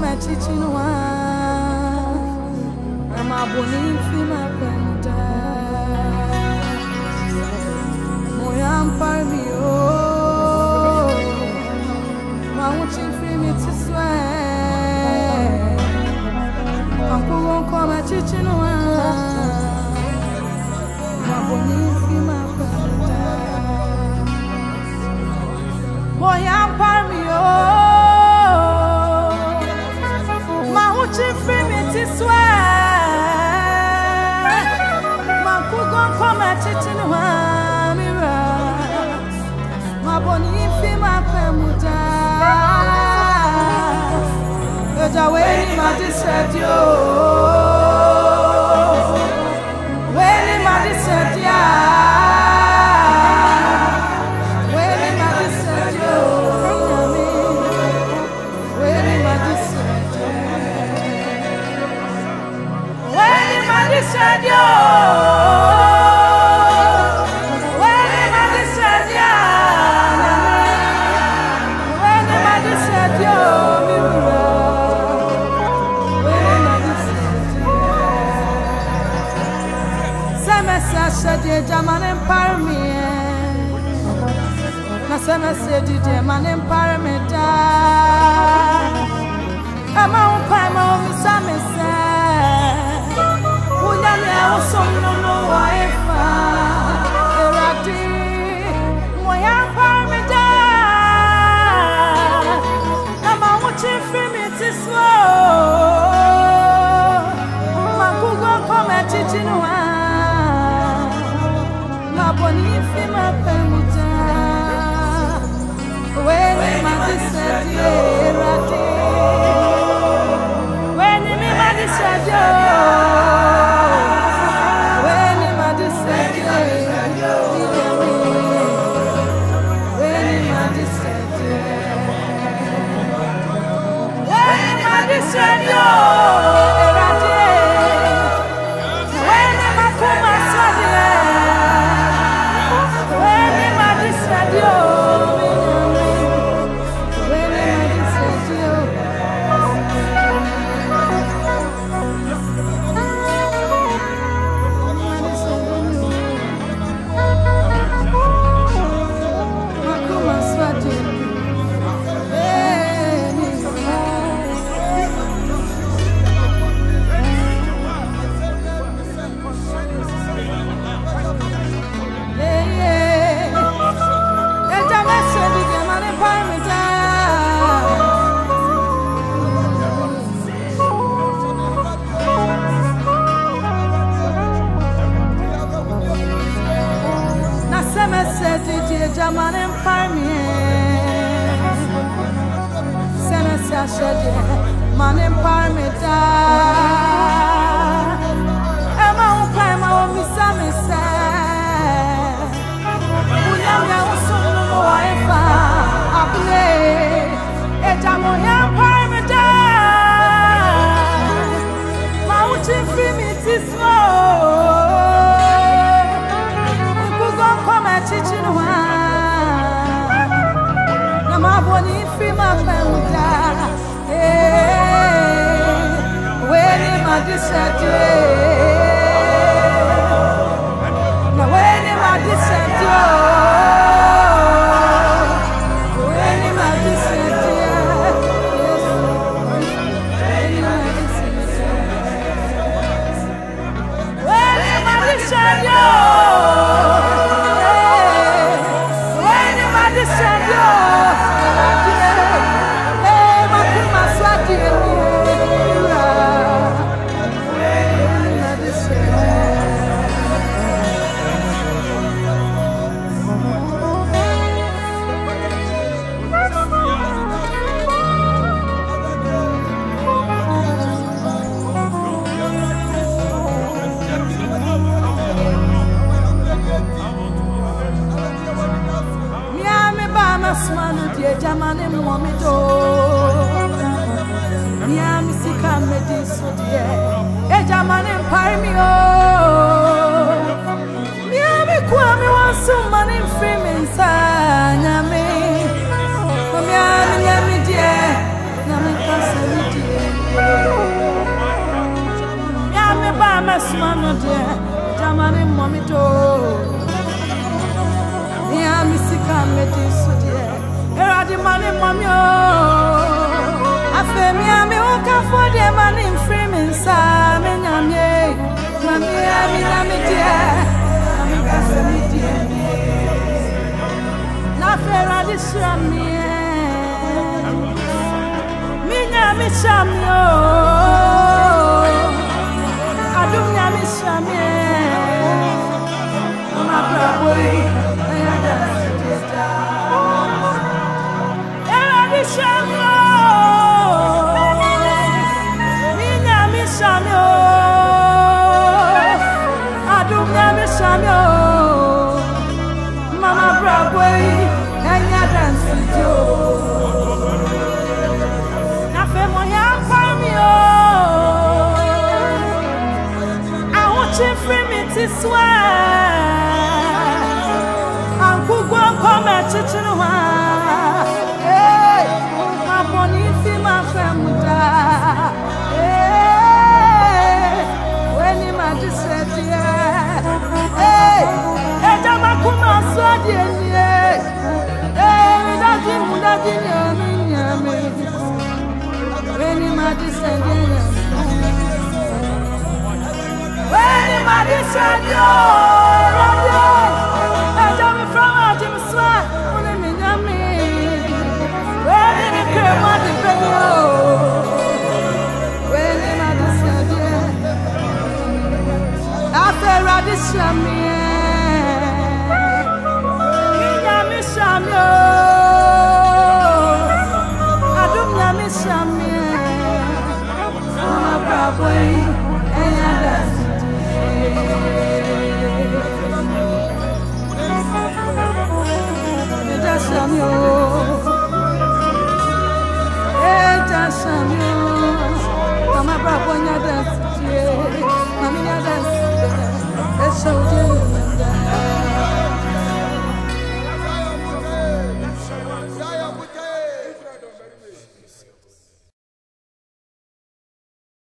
come at Chichinwa. I'm a bonin fima penta. Moyam parmio. My watching free to swear. Uncle won't come at Chichinwa. My bonin fima penta. Moyam parmio. My watching free to swear. When my dissertio, when my dissertia, when my dissertio, when my dissertio, when my dissertio. Jaman empire me, na sama said Jaman empire me da. Ama upama umisame se, unyame usono no waifa. Erati moya empire me da. Ama uchi free me tiswo, makugo kome chichinwa. If my pemuta, when my dissertio, when my dissertio, when my dissertio, when my dissertio, when my dissertio. Jaman empire me, Seneca shed man empire me da. Emma upama o misame se, unyamya usono mo waifa. Apule, ejamo empire me da. Ma uchi free me tismo, ukugo kome chichinwa. My body free my penta, when my dissertio, when my dissertio, when my dissertio, when my dissertio. Jaman and Momido, Niamisika Mediso, dear, a Jaman and Parmio, Niami Kwame was so money free, Sana me, Yami, dear, Namika. Smano dear, Jamani mommy to Nia Missika Medis dear, Eradi money mommy. I feel me, I'm okay for the money in Freeman, Sam and Yamie. Mammy, I'm dear, I'm a dear. Nothing I desire me. Minya Mishamio. Adunya Mishamie, my brother, Minya Mishamio, Adunya Mishamio, Mama Brabway, and ya dance with you. Nothing more, young Famio. Free me to swear. Uncle go come at Chichinua. Hey, my bonny my family. Hey, when you might just said, hey, Edamakuma Swadian, hey, that's him, when you might just said, Anybody said yo, and tell me from out in the swat, when I'm in me. Where did you come on the video? When anybody said yeah, after Radisha me, Yami Shamio, Adum Yami Shamio, my brother, and others. Samio, Mama Brabonya.